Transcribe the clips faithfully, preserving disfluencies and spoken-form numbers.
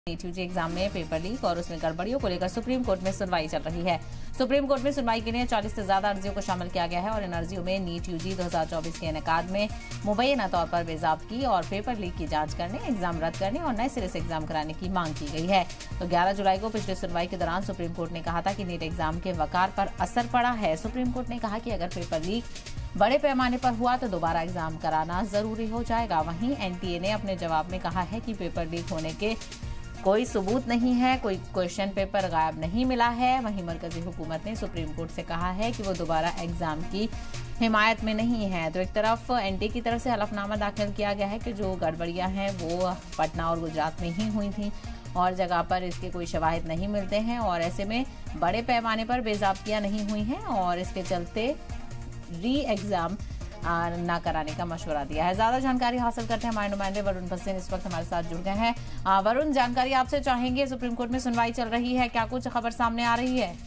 NEET UG exam में paper leak और उसमें गड़बड़ियों को लेकर सुप्रीम कोर्ट में सुनवाई चल रही है। सुप्रीम कोर्ट में सुनवाई के लिए चालीस से ज्यादा अर्जियों को शामिल किया गया है और इन अर्जियों में नीट यूजी दो हज़ार चौबीस के इनेकाद में मुबैना तौर पर बेजाबतगी और पेपर लीक की जांच करने, एग्जाम रद्द करने और नए सिरे से एग्जाम कराने की मांग की गई है। तो ग्यारह जुलाई को पिछली सुनवाई के दौरान सुप्रीम कोर्ट ने कहा था कि नीट एग्जाम के वकार पर असर पड़ा है। सुप्रीम कोर्ट ने कहा कि अगर पेपर लीक बड़े पैमाने पर हुआ तो दोबारा एग्जाम कराना जरूरी हो जाएगा। वहीं एनटीए ने अपने जवाब में कहा है कि पेपर लीक होने के कोई सबूत नहीं है, कोई क्वेश्चन पेपर गायब नहीं मिला है। वहीं मरकजी हुकूमत ने सुप्रीम कोर्ट से कहा है कि वो दोबारा एग्जाम की हिमायत में नहीं है। तो एक तरफ एनटीए की तरफ से हलफनामा दाखिल किया गया है कि जो गड़बड़ियां हैं वो पटना और गुजरात में ही हुई थी और जगह पर इसके कोई शवाहिद नहीं मिलते हैं और ऐसे में बड़े पैमाने पर बेजाबतियां नहीं हुई हैं और इसके चलते री एग्जाम ना कराने का मशवरा दिया है। ज्यादा जानकारी हासिल करते हैं हमारे नुमाइंदे वरुण भसीन इस वक्त हमारे साथ जुड़ गए हैं। वरुण, जानकारी आपसे चाहेंगे, सुप्रीम कोर्ट में सुनवाई चल रही है, क्या कुछ खबर सामने आ रही है?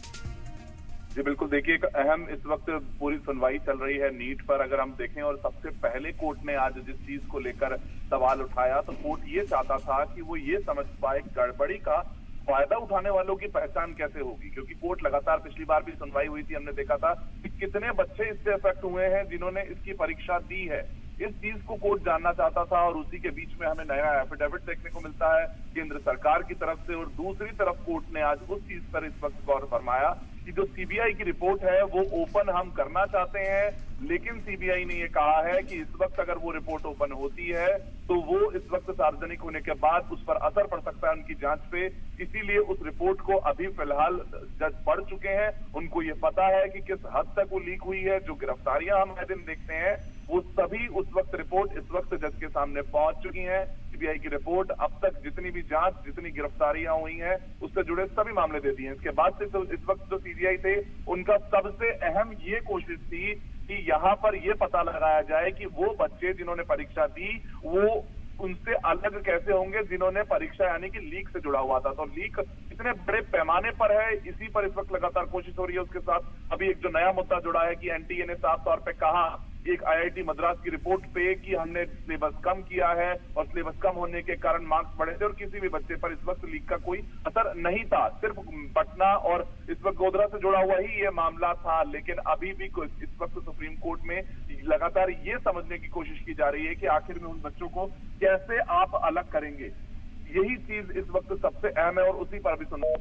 जी बिल्कुल, देखिए एक अहम इस वक्त पूरी सुनवाई चल रही है नीट पर। अगर हम देखें और सबसे पहले कोर्ट ने आज जिस चीज को लेकर सवाल उठाया तो कोर्ट ये चाहता था कि वो ये समझ पाए गड़बड़ी का फायदा उठाने वालों की पहचान कैसे होगी, क्योंकि कोर्ट लगातार पिछली बार भी सुनवाई हुई थी, हमने देखा था कि कितने बच्चे इससे अफेक्ट हुए हैं जिन्होंने इसकी परीक्षा दी है। इस चीज को कोर्ट जानना चाहता था और उसी के बीच में हमें नया एफिडेविट देखने को मिलता है केंद्र सरकार की तरफ से। और दूसरी तरफ कोर्ट ने आज उस चीज पर इस वक्त गौर फरमाया कि जो सीबीआई की रिपोर्ट है वो ओपन हम करना चाहते हैं, लेकिन सीबीआई ने ये कहा है कि इस वक्त अगर वो रिपोर्ट ओपन होती है तो वो इस वक्त सार्वजनिक होने के बाद उस पर असर पड़ सकता है उनकी जांच पे। इसीलिए उस रिपोर्ट को अभी फिलहाल जज पढ़ चुके हैं, उनको ये पता है कि किस हद तक वो लीक हुई है। जो गिरफ्तारियां हम हर दिन देखते हैं वो सभी उस वक्त रिपोर्ट इस वक्त जज के सामने पहुंच चुकी हैं। सीबीआई की रिपोर्ट अब तक जितनी भी जांच, जितनी गिरफ्तारियां हुई हैं उससे जुड़े सभी मामले दे दिए हैं। इसके बाद से तो इस वक्त जो सीबीआई थे उनका सबसे अहम ये कोशिश थी कि यहाँ पर ये पता लगाया जाए कि वो बच्चे जिन्होंने परीक्षा दी वो उनसे अलग कैसे होंगे जिन्होंने परीक्षा यानी कि लीक से जुड़ा हुआ था। तो लीक इतने बड़े पैमाने पर है, इसी पर इस वक्त लगातार कोशिश हो रही है। उसके साथ अभी एक जो नया मुद्दा जुड़ा है कि एनटीए ने साफ तौर पे कहा एक आईआईटी मद्रास की रिपोर्ट पे कि हमने सिलेबस कम किया है और सिलेबस कम होने के कारण मार्क्स बढ़े थे और किसी भी बच्चे पर इस वक्त लीक का कोई असर नहीं था। सिर्फ पटना और इस वक्त गोधरा से जुड़ा हुआ ही ये मामला था। लेकिन अभी भी इस वक्त सुप्रीम कोर्ट में लगातार ये समझने की कोशिश की जा रही है कि आखिर में उन बच्चों को कैसे आप अलग करेंगे। यही चीज इस वक्त सबसे अहम है और उसी पर भी सुन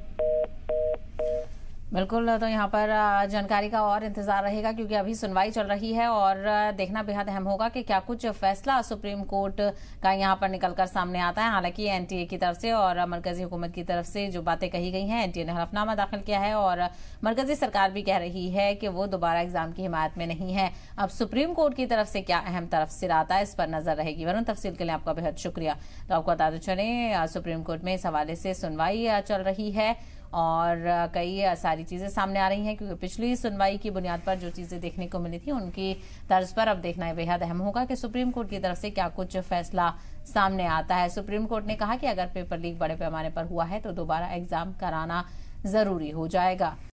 बिल्कुल। तो यहाँ पर जानकारी का और इंतजार रहेगा क्योंकि अभी सुनवाई चल रही है और देखना बेहद अहम होगा कि क्या कुछ फैसला सुप्रीम कोर्ट का यहाँ पर निकलकर सामने आता है। हालांकि एनटीए की तरफ से और मरकजी हुकूमत की तरफ से जो बातें कही गई हैं, एनटीए ने हलफनामा दाखिल किया है और मरकजी सरकार भी कह रही है कि वो दोबारा एग्जाम की हिमायत में नहीं है। अब सुप्रीम कोर्ट की तरफ से क्या अहम तरफ सिर आता है इस पर नजर रहेगी। वरुण, तफसील के लिए आपका बेहद शुक्रिया। तो आपको बताते चले सुप्रीम कोर्ट में इस हवाले से सुनवाई चल रही है और कई सारी चीजें सामने आ रही हैं क्योंकि पिछली सुनवाई की बुनियाद पर जो चीजें देखने को मिली थी उनकी तर्ज पर अब देखना बेहद अहम होगा कि सुप्रीम कोर्ट की तरफ से क्या कुछ फैसला सामने आता है। सुप्रीम कोर्ट ने कहा कि अगर पेपर लीक बड़े पैमाने पर हुआ है तो दोबारा एग्जाम कराना जरूरी हो जाएगा।